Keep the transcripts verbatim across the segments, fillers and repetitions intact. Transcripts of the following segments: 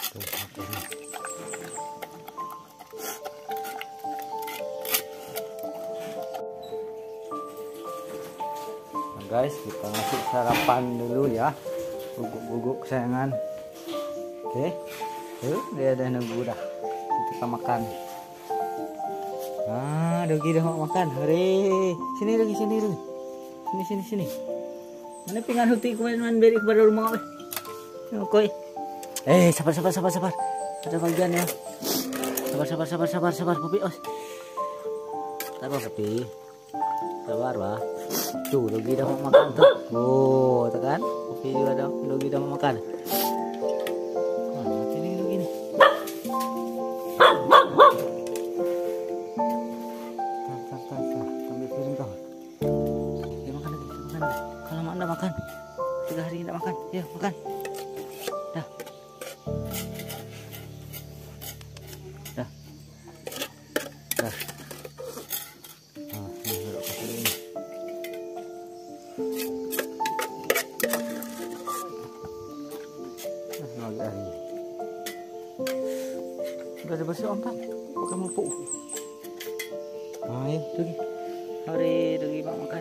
Tuh, oke. Nah, guys, kita ngasih sarapan dulu ya. Guguk-guguk kesayangan. Oke. Tuh, dia ada nunggu dah. Kita makan. Ah, Dogi dah mau makan. Hore. Sini lagi, sini dulu. Sini, sini, sini. Mana pinggan huti kemarin beri kepada rumah weh. Oke. Eh, sabar, sabar, sabar, sabar. Ada bagian ya. Sabar, sabar, sabar, sabar, sabar, Popi. Oh. Sabar, Popi. Sabar, wah. Tuh, Dogi dah mau makan tuh. Oh, tuh kan? Popi juga dah, Dogi dah mau makan. Makan tiga hari tidak makan, ya makan dah dah dah ah, ini duduk ke sini. Nah, lagi hari udah ada bersih om kan pakai mupuk. Ayo Dogi, hari Dogi mau makan.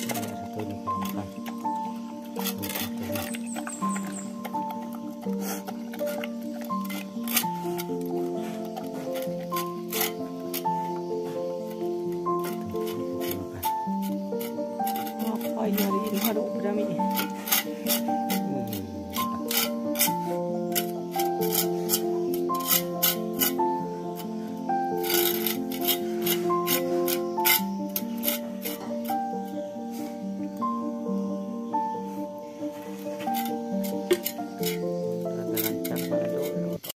Satu nih makan.